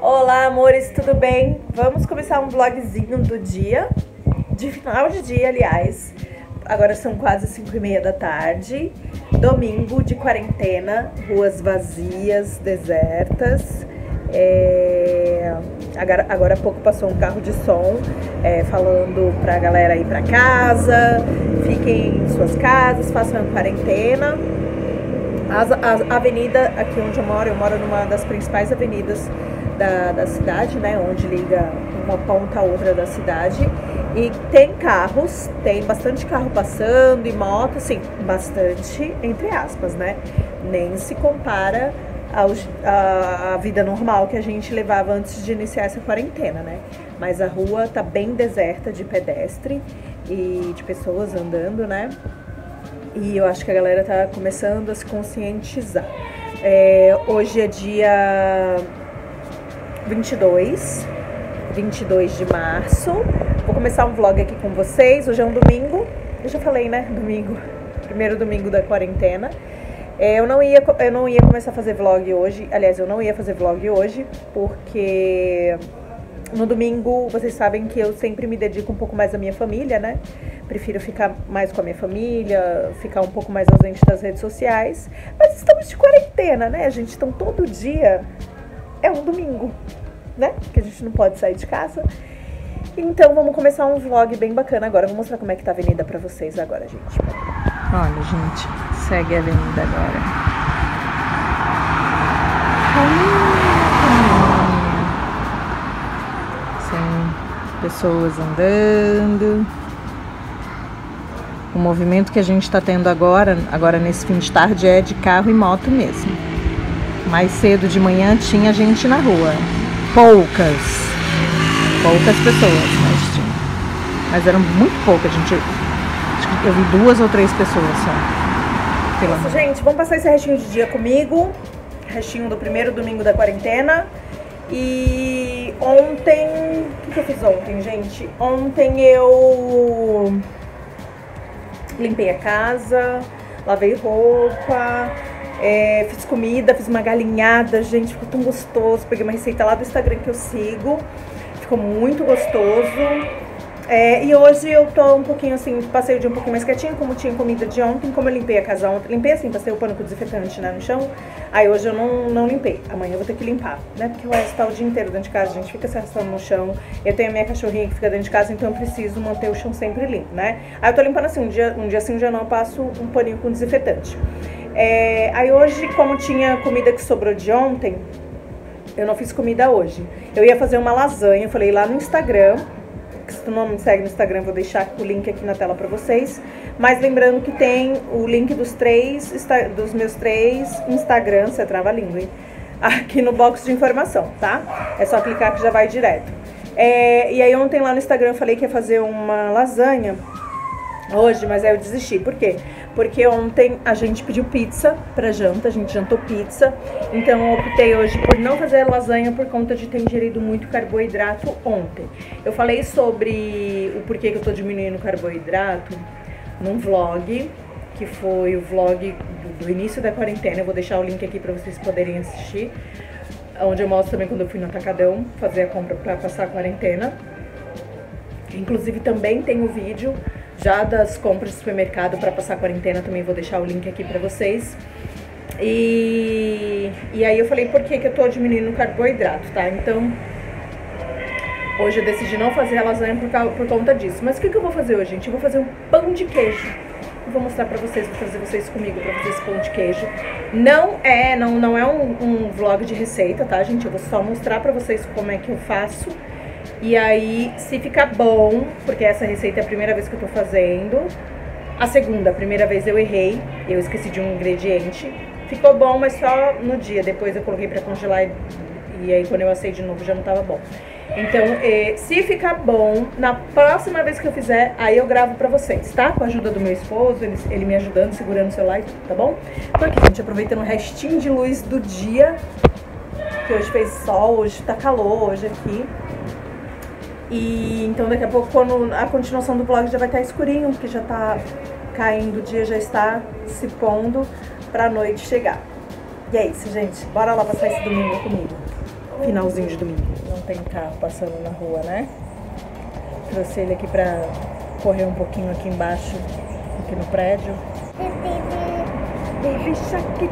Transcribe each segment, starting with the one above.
Olá, amores, tudo bem? Vamos começar um vlogzinho do dia, de final de dia, aliás. Agora são quase 5h30 da tarde, domingo de quarentena, ruas vazias, desertas. Agora há pouco passou um carro de som falando pra galera ir pra casa, fiquem em suas casas, façam a quarentena. A avenida aqui onde eu moro numa das principais avenidas da cidade, né, onde liga uma ponta a outra da cidade, e tem carros, tem bastante carro passando e moto, assim, bastante entre aspas, né, nem se compara à vida normal que a gente levava antes de iniciar essa quarentena, né, mas a rua tá bem deserta de pedestre e de pessoas andando, né, e eu acho que a galera tá começando a se conscientizar. Hoje é dia 22 de março. Vou começar um vlog aqui com vocês. Hoje é um domingo. Eu já falei, né? Domingo. Primeiro domingo da quarentena. Eu não ia começar a fazer vlog hoje. Aliás, eu não ia fazer vlog hoje, porque no domingo, vocês sabem que eu sempre me dedico um pouco mais à minha família, né? Prefiro ficar mais com a minha família, ficar um pouco mais ausente das redes sociais. Mas estamos de quarentena, né, gente? Então todo dia é um domingo, né? Que a gente não pode sair de casa. Então vamos começar um vlog bem bacana agora. Vou mostrar como é que tá a avenida pra vocês agora, gente. Olha, gente, segue a avenida agora. Sem pessoas andando. O movimento que a gente tá tendo agora nesse fim de tarde é de carro e moto mesmo. Mais cedo de manhã tinha gente na rua. Poucas pessoas, mas eram muito poucas, gente. Eu vi 2 ou 3 pessoas só. Isso, gente, vamos passar esse restinho de dia comigo. Restinho do primeiro domingo da quarentena. E ontem... O que eu fiz ontem, gente? Ontem eu limpei a casa, lavei roupa, fiz comida, fiz uma galinhada, gente, ficou tão gostoso. Peguei uma receita lá do Instagram que eu sigo, ficou muito gostoso. E hoje eu tô um pouquinho assim, passei o dia um pouquinho mais quietinho, como tinha comida de ontem, como eu limpei a casa ontem. Limpei assim, passei o pano com desinfetante, né, no chão. Aí hoje eu não limpei, amanhã eu vou ter que limpar, né, porque o resto tá o dia inteiro dentro de casa, a gente fica se arrastando no chão. Eu tenho a minha cachorrinha que fica dentro de casa, então eu preciso manter o chão sempre limpo, né. Aí eu tô limpando assim, um dia sim, um dia não, eu passo um paninho com desinfetante. Aí hoje, como tinha comida que sobrou de ontem, eu não fiz comida hoje. Eu ia fazer uma lasanha, eu falei lá no Instagram. Se tu não me segue no Instagram, vou deixar o link aqui na tela pra vocês. Mas lembrando que tem o link dos meus 3 Instagrams, você trava a língua, hein? Aqui no box de informação, tá? É só clicar que já vai direto. E aí ontem lá no Instagram eu falei que ia fazer uma lasanha hoje, mas aí eu desisti. Por quê? Porque ontem a gente pediu pizza pra janta, a gente jantou pizza. Então eu optei hoje por não fazer lasanha por conta de ter ingerido muito carboidrato ontem. Eu falei sobre o porquê que eu tô diminuindo o carboidrato num vlog, que foi o vlog do início da quarentena. Eu vou deixar o link aqui pra vocês poderem assistir, onde eu mostro também quando eu fui no Atacadão fazer a compra pra passar a quarentena. Inclusive também tem o vídeo já das compras de supermercado para passar a quarentena, também vou deixar o link aqui para vocês. E aí eu falei por que eu tô diminuindo o carboidrato, tá? Então, hoje eu decidi não fazer a lasanha por conta disso. Mas o que eu vou fazer hoje, gente? Eu vou fazer um pão de queijo. Eu vou mostrar pra vocês, vou trazer vocês comigo pra fazer esse pão de queijo. Não é um vlog de receita, tá, gente? Eu vou só mostrar pra vocês como é que eu faço. E aí, se ficar bom, porque essa receita é a primeira vez que eu tô fazendo. A primeira vez eu errei, eu esqueci de um ingrediente. Ficou bom, mas só no dia. Depois eu coloquei pra congelar e aí quando eu assei de novo já não tava bom. Então, se ficar bom, na próxima vez que eu fizer, aí eu gravo pra vocês, tá? Com a ajuda do meu esposo, ele me ajudando, segurando o celular, tá bom? Tô aqui, gente, aproveitando o restinho de luz do dia, que hoje fez sol, hoje tá calor, hoje aqui. E então daqui a pouco, quando a continuação do vlog já vai estar escurinho, porque já tá caindo, o dia já está se pondo pra noite chegar. E é isso, gente. Bora lá passar esse domingo comigo. finalzinho de domingo. Não tem carro passando na rua, né? Trouxe ele aqui pra correr um pouquinho aqui embaixo, aqui no prédio. Baby Shark.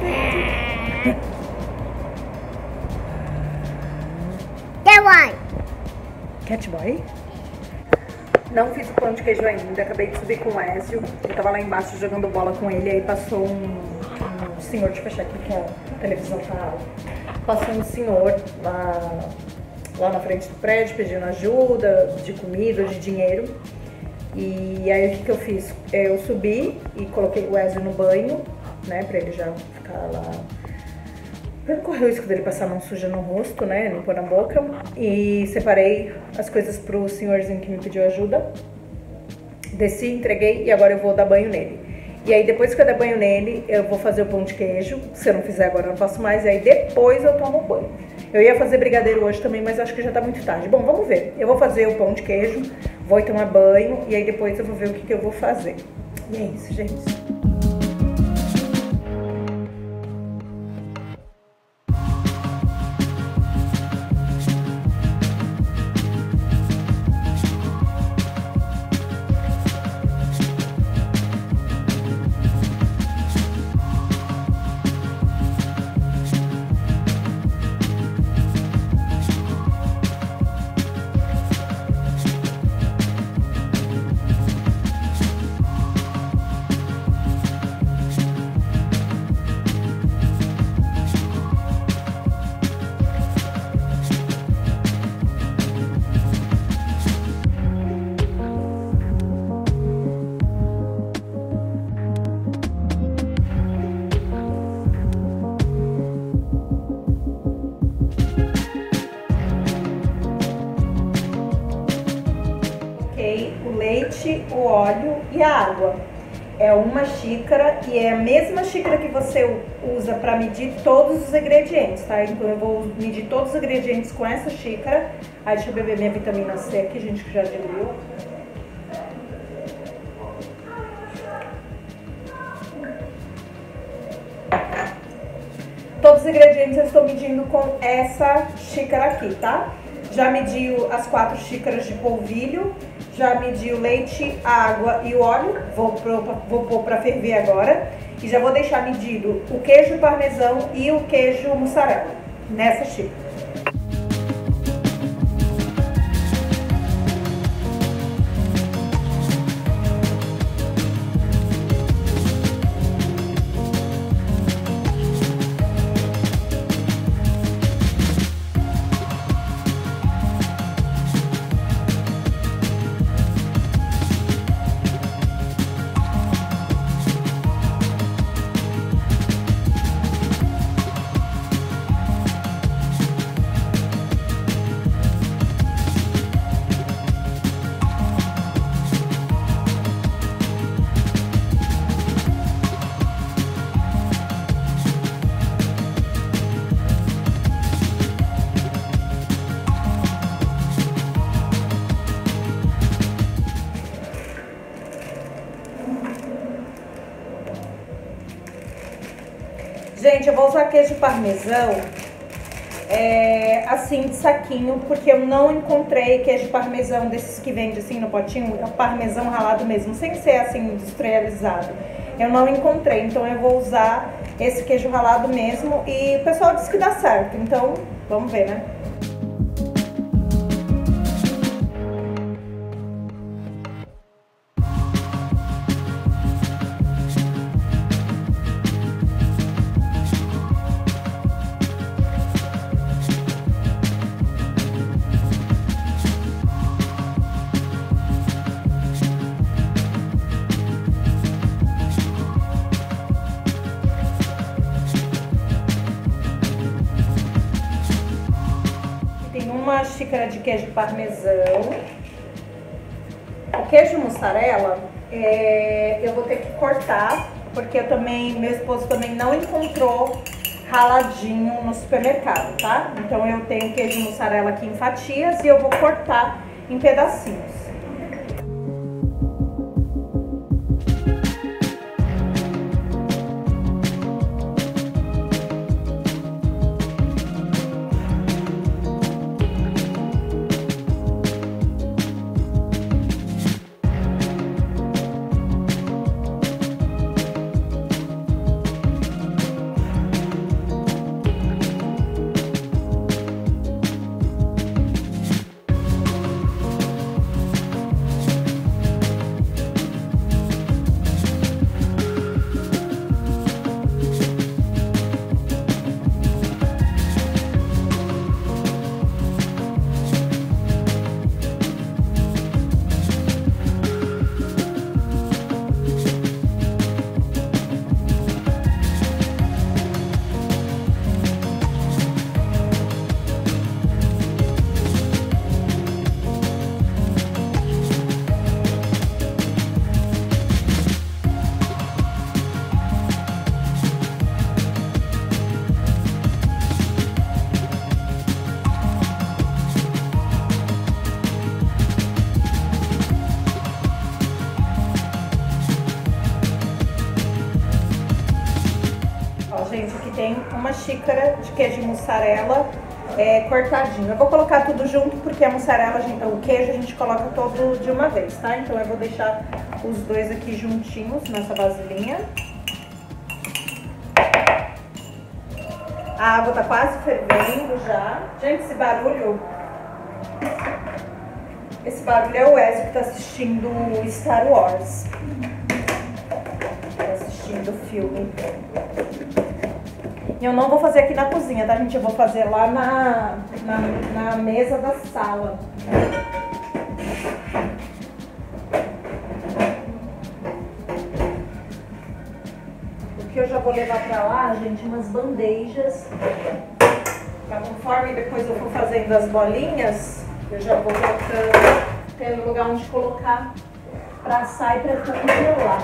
Cat Boy? Não fiz o pão de queijo ainda, acabei de subir com o Ezio. Eu tava lá embaixo jogando bola com ele, aí passou um senhor, deixa eu fechar aqui que a televisão tá alta. Passou um senhor lá na frente do prédio pedindo ajuda, de comida, de dinheiro. E aí o que eu fiz? Eu subi e coloquei o Ezio no banho, né, pra ele já ficar lá, pra não correr o risco dele passar a mão suja no rosto, né, limpando a boca. E separei as coisas pro senhorzinho que me pediu ajuda. Desci, entreguei e agora eu vou dar banho nele. E aí depois que eu der banho nele, eu vou fazer o pão de queijo. Se eu não fizer agora, eu não faço mais. E aí depois eu tomo banho. Eu ia fazer brigadeiro hoje também, mas acho que já tá muito tarde. Bom, vamos ver. Eu vou fazer o pão de queijo, vou tomar banho e aí depois eu vou ver o que eu vou fazer. E é isso, gente. O leite, o óleo e a água. É uma xícara e é a mesma xícara que você usa para medir todos os ingredientes, tá? Então eu vou medir todos os ingredientes com essa xícara. Aí deixa eu beber minha vitamina C aqui, gente, que já diluiu. Todos os ingredientes eu estou medindo com essa xícara aqui, tá? Já medi as 4 xícaras de polvilho, já medi o leite, a água e o óleo, vou pôr para ferver agora. E já vou deixar medido o queijo parmesão e o queijo mussarela nessa xícara. Gente, eu vou usar queijo parmesão, assim, de saquinho, porque eu não encontrei queijo parmesão desses que vende assim no potinho, é o parmesão ralado mesmo, sem ser assim industrializado. Eu não encontrei, então eu vou usar esse queijo ralado mesmo e o pessoal disse que dá certo, então vamos ver, né? Uma xícara de queijo parmesão. O queijo mussarela, eu vou ter que cortar, porque meu esposo também não encontrou raladinho no supermercado, tá? Então eu tenho queijo mussarela aqui em fatias e eu vou cortar em pedacinhos. uma xícara de queijo mussarela cortadinho. Eu vou colocar tudo junto porque a mussarela, o queijo a gente coloca todo de uma vez, tá? Então eu vou deixar os dois aqui juntinhos nessa vasilhinha. A água tá quase fervendo já. Gente, esse barulho é o Wesley que tá assistindo Star Wars. Tá assistindo o filme. E eu não vou fazer aqui na cozinha, tá, gente? Eu vou fazer lá na mesa da sala. Porque eu já vou levar pra lá, gente, umas bandejas. Pra conforme depois eu for fazendo as bolinhas, eu já vou colocando, tendo lugar onde colocar pra assar e pra congelar.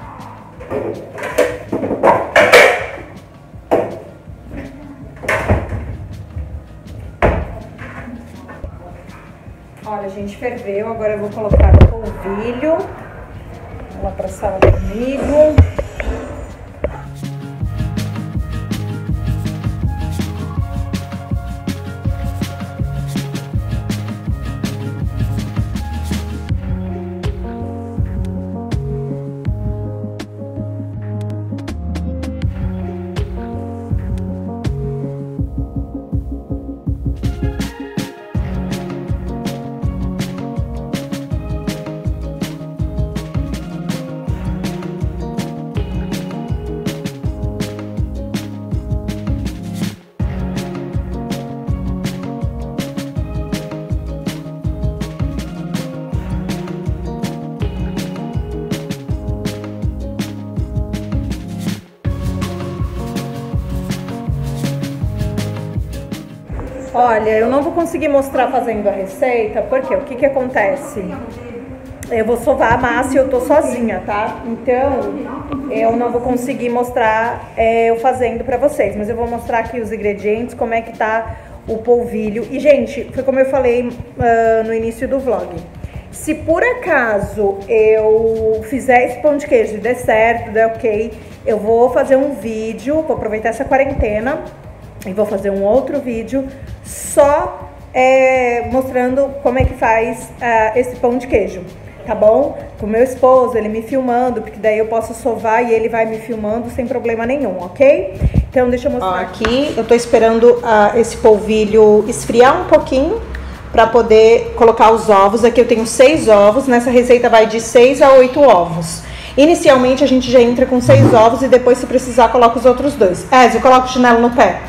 Olha, gente, ferveu. Agora eu vou colocar o polvilho. Vamos lá pra sala comigo. Olha, eu não vou conseguir mostrar fazendo a receita, porque o que que acontece? Eu vou sovar a massa e eu tô sozinha, tá? Então, eu não vou conseguir mostrar eu fazendo pra vocês, mas eu vou mostrar aqui os ingredientes, como é que tá o polvilho. E, gente, foi como eu falei no início do vlog. Se por acaso eu fizer esse pão de queijo e der certo, der ok, eu vou fazer um vídeo, vou aproveitar essa quarentena e vou fazer um outro vídeo só mostrando como é que faz esse pão de queijo, tá bom? Com o meu esposo, ele me filmando, porque daí eu posso sovar e ele vai me filmando sem problema nenhum, ok? Então deixa eu mostrar. Aqui eu tô esperando esse polvilho esfriar um pouquinho para poder colocar os ovos. Aqui eu tenho 6 ovos, nessa receita vai de 6 a 8 ovos. Inicialmente a gente já entra com 6 ovos e depois, se precisar, coloca os outros 2. Eu coloco o chinelo no pé.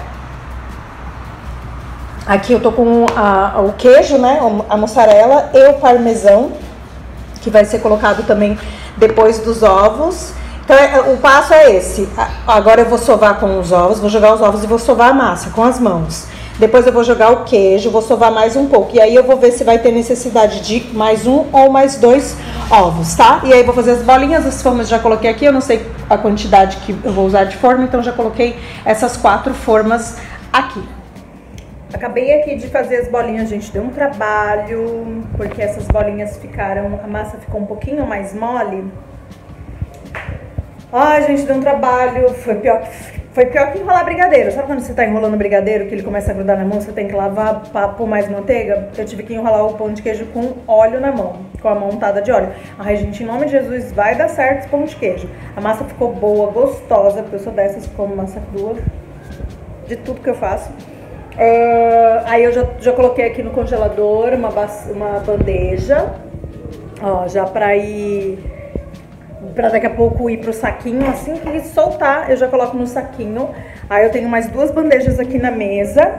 Aqui eu tô com o queijo, né, a mussarela e o parmesão, que vai ser colocado também depois dos ovos. Então o passo é esse. Agora eu vou sovar com os ovos, vou jogar os ovos e vou sovar a massa com as mãos. Depois eu vou jogar o queijo, vou sovar mais um pouco. E aí eu vou ver se vai ter necessidade de mais um ou mais 2 ovos, tá? E aí eu vou fazer as bolinhas, as formas já coloquei aqui. Eu não sei a quantidade que eu vou usar de forma, então já coloquei essas 4 formas aqui. Acabei aqui de fazer as bolinhas, gente, deu um trabalho, porque essas bolinhas ficaram, a massa ficou um pouquinho mais mole. Ai, gente, deu um trabalho, foi pior que enrolar brigadeiro. Sabe quando você tá enrolando brigadeiro, que ele começa a grudar na mão, você tem que lavar pra pôr mais manteiga? Eu tive que enrolar o pão de queijo com óleo na mão, com a mão untada de óleo. Ai, gente, em nome de Jesus, vai dar certo esse pão de queijo. A massa ficou boa, gostosa, porque eu sou dessas que como massa crua, de tudo que eu faço. Aí eu já coloquei aqui no congelador uma bandeja, ó, já pra daqui a pouco ir pro saquinho. Assim que soltar, eu já coloco no saquinho. Aí eu tenho mais 2 bandejas aqui na mesa,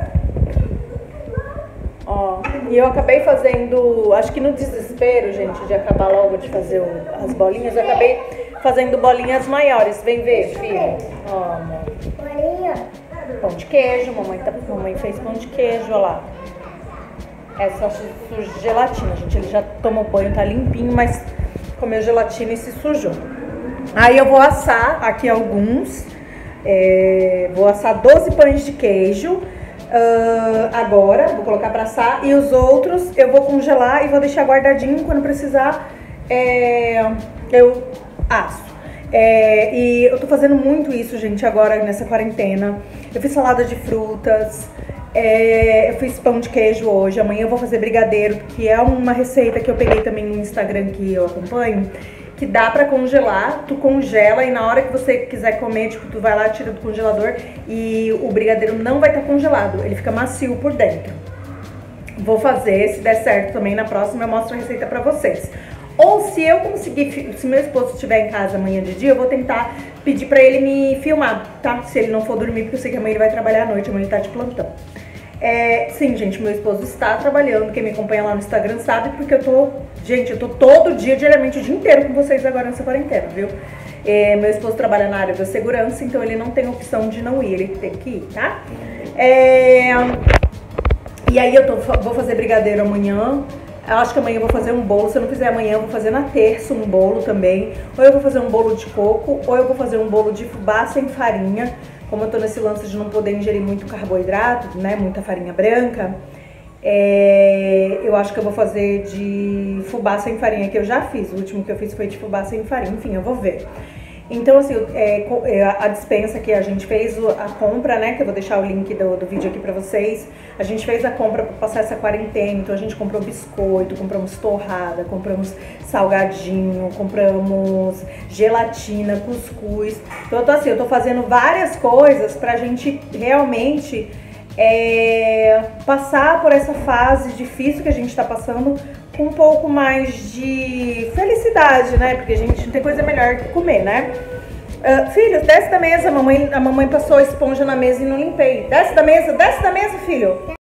ó. E eu acabei fazendo, acho que no desespero, gente, de acabar logo de fazer as bolinhas, eu acabei fazendo bolinhas maiores. Vem ver, filho. Ó, amor. Pão de queijo, mamãe fez pão de queijo, olha lá. É só sujo de gelatina, gente. Ele já tomou banho, tá limpinho, mas comeu gelatina e se sujou. Aí eu vou assar aqui alguns. Vou assar 12 pães de queijo. Agora, vou colocar pra assar. E os outros eu vou congelar e vou deixar guardadinho. Quando precisar, eu asso. E eu tô fazendo muito isso, gente, agora nessa quarentena. Eu fiz salada de frutas, eu fiz pão de queijo hoje. Amanhã eu vou fazer brigadeiro, que é uma receita que eu peguei também no Instagram que eu acompanho, que dá pra congelar. Tu congela e na hora que você quiser comer, tipo, tu vai lá, tira do congelador e o brigadeiro não vai estar congelado, ele fica macio por dentro. Vou fazer, se der certo também, na próxima eu mostro a receita pra vocês. Ou se eu conseguir, se meu esposo estiver em casa amanhã de dia, eu vou tentar pedir pra ele me filmar, tá? Se ele não for dormir, porque eu sei que amanhã ele vai trabalhar à noite, amanhã ele tá de plantão. Sim, gente, meu esposo está trabalhando, quem me acompanha lá no Instagram sabe, porque eu tô todo dia, diariamente, o dia inteiro com vocês agora nessa quarentena, viu? Meu esposo trabalha na área da segurança, então ele não tem opção de não ir, ele tem que ir, tá? E aí vou fazer brigadeiro amanhã. Eu acho que amanhã eu vou fazer um bolo. Se eu não fizer amanhã, eu vou fazer na terça um bolo também. Ou eu vou fazer um bolo de coco, ou eu vou fazer um bolo de fubá sem farinha. Como eu tô nesse lance de não poder ingerir muito carboidrato, né, muita farinha branca, eu acho que eu vou fazer de fubá sem farinha, que eu já fiz. O último que eu fiz foi de fubá sem farinha, enfim, eu vou ver. Então, assim, a dispensa que a gente fez, a compra, né, que eu vou deixar o link do vídeo aqui pra vocês. A gente fez a compra pra passar essa quarentena, então a gente comprou biscoito, compramos torrada, compramos salgadinho, compramos gelatina, cuscuz. Então, eu tô fazendo várias coisas pra gente realmente passar por essa fase difícil que a gente tá passando com um pouco mais de felicidade, né? Porque a gente não tem coisa melhor que comer, né? Filho, desce da mesa, a mamãe passou a esponja na mesa e não limpei. Desce da mesa, filho!